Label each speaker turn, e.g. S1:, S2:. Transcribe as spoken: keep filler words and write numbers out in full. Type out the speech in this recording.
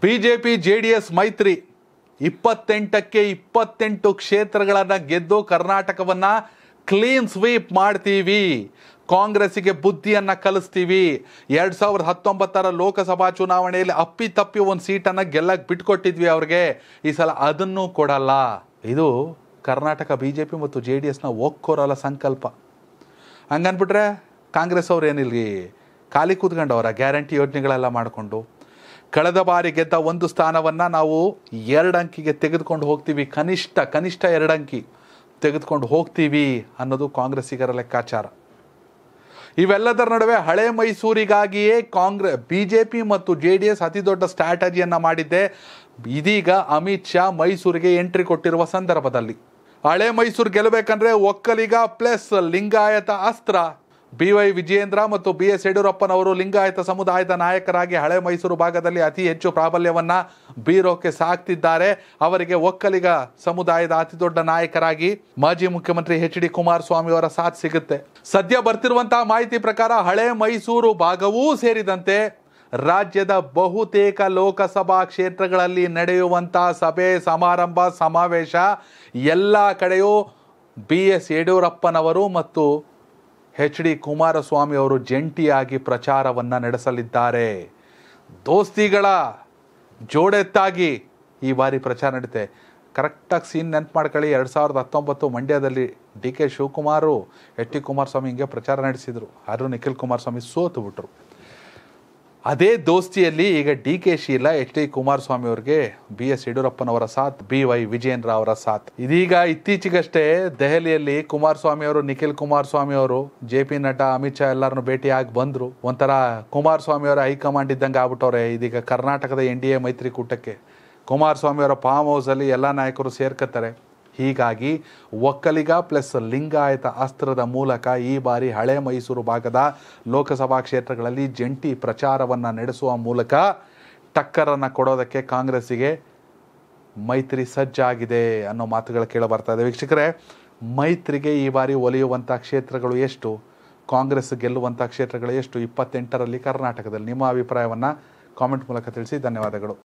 S1: BJP JDS ಮೈತ್ರಿ ಇಪ್ಪತ್ತೆಂಟಕ್ಕೆ ಇಪ್ಪತ್ತೆಂಟು ಕ್ಷೇತ್ರಗಳನ್ನು ಗೆದ್ದು ಕರ್ನಾಟಕವನ್ನ ಕ್ಲೀನ್ ಸ್ವೀಪ್ ಮಾಡ್ತೀವಿ, ಕಾಂಗ್ರೆಸ್ಸಿಗೆ ಬುದ್ಧಿಯನ್ನ ಕಲಿಸ್ತೀವಿ. ಎರಡ್ ಸಾವಿರದ ಹತ್ತೊಂಬತ್ತರ ಲೋಕಸಭಾ ಚುನಾವಣೆಯಲ್ಲಿ ಅಪ್ಪಿ ತಪ್ಪಿ ಒಂದು ಸೀಟನ್ನು ಗೆಲ್ಲಕ್ಕೆ ಬಿಟ್ಕೊಟ್ಟಿದ್ವಿ ಅವ್ರಿಗೆ. ಈ ಸಲ ಅದನ್ನು ಕೊಡಲ್ಲ. ಇದು ಕರ್ನಾಟಕ ಬಿಜೆಪಿ ಮತ್ತು ಜೆ ಡಿ ಎಸ್ನ ಒಕ್ಕೋರಲ ಸಂಕಲ್ಪ. ಹಂಗನ್ಬಿಟ್ರೆ ಕಾಂಗ್ರೆಸ್ ಅವ್ರು ಏನಿಲ್ರಿ, ಖಾಲಿ ಕೂತ್ಕೊಂಡವರ ಗ್ಯಾರಂಟಿ ಯೋಜನೆಗಳೆಲ್ಲ ಮಾಡಿಕೊಂಡು ಕಳೆದ ಬಾರಿ ಗೆದ್ದ ಒಂದು ಸ್ಥಾನವನ್ನು ನಾವು ಎರಡು ಅಂಕಿಗೆ ತೆಗೆದುಕೊಂಡು ಹೋಗ್ತೀವಿ, ಕನಿಷ್ಠ ಕನಿಷ್ಠ ಎರಡು ಅಂಕಿ ತೆಗೆದುಕೊಂಡು ಹೋಗ್ತೀವಿ ಅನ್ನೋದು ಕಾಂಗ್ರೆಸ್ಸಿಗರ ಲೆಕ್ಕಾಚಾರ. ಇವೆಲ್ಲದರ ನಡುವೆ ಹಳೆ ಮೈಸೂರಿಗಾಗಿಯೇ ಕಾಂಗ್ರೆಸ್ ಬಿ ಜೆ ಪಿ ಮತ್ತು ಜೆ ಡಿ ಎಸ್ ಅತಿ ದೊಡ್ಡ ಸ್ಟ್ರಾಟಜಿಯನ್ನು ಮಾಡಿದ್ದೆ. ಇದೀಗ ಅಮಿತ್ ಶಾ ಮೈಸೂರಿಗೆ ಎಂಟ್ರಿ ಕೊಟ್ಟಿರುವ ಸಂದರ್ಭದಲ್ಲಿ ಹಳೆ ಮೈಸೂರು ಗೆಲ್ಲಬೇಕಂದ್ರೆ ಒಕ್ಕಲಿಗ ಪ್ಲಸ್ ಲಿಂಗಾಯತ ಅಸ್ತ್ರ. ಬಿ ವೈ ವಿಜಯೇಂದ್ರ ಮತ್ತು ಬಿ ಎಸ್ ಯಡಿಯೂರಪ್ಪನವರು ಲಿಂಗಾಯತ ಸಮುದಾಯದ ನಾಯಕರಾಗಿ ಹಳೆ ಮೈಸೂರು ಭಾಗದಲ್ಲಿ ಅತಿ ಹೆಚ್ಚು ಪ್ರಾಬಲ್ಯವನ್ನ ಬೀರೋಕೆ ಸಾಕ್ತಿದ್ದಾರೆ. ಅವರಿಗೆ ಒಕ್ಕಲಿಗ ಸಮುದಾಯದ ಅತಿ ದೊಡ್ಡ ನಾಯಕರಾಗಿ ಮಾಜಿ ಮುಖ್ಯಮಂತ್ರಿ ಎಚ್ ಡಿ ಕುಮಾರಸ್ವಾಮಿ ಅವರ ಸಾಥ್ ಸಿಗುತ್ತೆ. ಸದ್ಯ ಬರ್ತಿರುವಂತಹ ಮಾಹಿತಿ ಪ್ರಕಾರ ಹಳೆ ಮೈಸೂರು ಭಾಗವೂ ಸೇರಿದಂತೆ ರಾಜ್ಯದ ಬಹುತೇಕ ಲೋಕಸಭಾ ಕ್ಷೇತ್ರಗಳಲ್ಲಿ ನಡೆಯುವಂತಹ ಸಭೆ ಸಮಾರಂಭ ಸಮಾವೇಶ ಎಲ್ಲ ಕಡೆಯೂ ಬಿ ಎಸ್ ಯಡಿಯೂರಪ್ಪನವರು ಮತ್ತು ಎಚ್ ಡಿ ಕುಮಾರಸ್ವಾಮಿ ಅವರು ಜಂಟಿಯಾಗಿ ಪ್ರಚಾರವನ್ನು ನಡೆಸಲಿದ್ದಾರೆ. ದೋಸ್ತಿಗಳ ಜೋಡೆತ್ತಾಗಿ ಈ ಬಾರಿ ಪ್ರಚಾರ ನಡೀತೆ. ಕರೆಕ್ಟಾಗಿ ಸೀನ್ ನೆನ್ಪು ಮಾಡ್ಕೊಳ್ಳಿ. ಎರಡು ಸಾವಿರದ ಹತ್ತೊಂಬತ್ತು ಮಂಡ್ಯದಲ್ಲಿ D K Shivakumar H D Kumaraswamy ಹಿಂಗೆ ಪ್ರಚಾರ ನಡೆಸಿದರು. ಆದರೂ ನಿಖಿಲ್ ಕುಮಾರಸ್ವಾಮಿ ಸೋತು ಬಿಟ್ರು. ಅದೇ ದೋಸ್ತಿಯಲ್ಲಿ ಈಗ ಡಿ ಕೆ ಶಿ ಇಲ್ಲ, ಎಚ್ ಡಿ ಕುಮಾರಸ್ವಾಮಿ ಅವರಿಗೆ ಬಿ ಎಸ್ ಯಡಿಯೂರಪ್ಪನವರ ಸಾಥ್, ಬಿ ವೈ ವಿಜಯೇಂದ್ರ ಅವರ ಸಾಥ್. ಇದೀಗ ಇತ್ತೀಚೆಗಷ್ಟೇ ದೆಹಲಿಯಲ್ಲಿ ಕುಮಾರಸ್ವಾಮಿ ಅವರು, ನಿಖಿಲ್ ಕುಮಾರಸ್ವಾಮಿ ಅವರು, ಜೆ ಪಿ ನಡ್ಡಾ, ಅಮಿತ್ ಶಾ ಎಲ್ಲರನ್ನು ಭೇಟಿಯಾಗಿ ಬಂದರು. ಒಂಥರ ಕುಮಾರಸ್ವಾಮಿ ಅವರ ಹೈಕಮಾಂಡ್ ಇದ್ದಂಗೆ ಆಗ್ಬಿಟ್ಟವ್ರೆ. ಇದೀಗ ಕರ್ನಾಟಕದ ಎನ್ ಡಿ ಎ ಮೈತ್ರಿಕೂಟಕ್ಕೆ ಕುಮಾರಸ್ವಾಮಿ ಅವರ ಫಾರ್ಮ್ ಹೌಸಲ್ಲಿ ಎಲ್ಲ ನಾಯಕರು ಸೇರ್ಕೊತಾರೆ. ಹೀಗಾಗಿ ಒಕ್ಕಲಿಗ ಪ್ಲಸ್ ಲಿಂಗಾಯತ ಅಸ್ತ್ರದ ಮೂಲಕ ಈ ಬಾರಿ ಹಳೆ ಮೈಸೂರು ಭಾಗದ ಲೋಕಸಭಾ ಕ್ಷೇತ್ರಗಳಲ್ಲಿ ಜಂಟಿ ಪ್ರಚಾರವನ್ನು ನಡೆಸುವ ಮೂಲಕ ಟಕ್ಕರನ್ನು ಕೊಡೋದಕ್ಕೆ ಕಾಂಗ್ರೆಸ್ಸಿಗೆ ಮೈತ್ರಿ ಸಜ್ಜಾಗಿದೆ ಅನ್ನೋ ಮಾತುಗಳು ಕೇಳಬರ್ತಾ ಇದೆ. ವೀಕ್ಷಕರೇ, ಮೈತ್ರಿಗೆ ಈ ಬಾರಿ ಒಲಿಯುವಂಥ ಕ್ಷೇತ್ರಗಳು ಎಷ್ಟು, ಕಾಂಗ್ರೆಸ್ ಗೆಲ್ಲುವಂಥ ಕ್ಷೇತ್ರಗಳು ಎಷ್ಟು ಇಪ್ಪತ್ತೆಂಟರಲ್ಲಿ ಕರ್ನಾಟಕದಲ್ಲಿ? ನಿಮ್ಮ ಅಭಿಪ್ರಾಯವನ್ನು ಕಾಮೆಂಟ್ ಮೂಲಕ ತಿಳಿಸಿ. ಧನ್ಯವಾದಗಳು.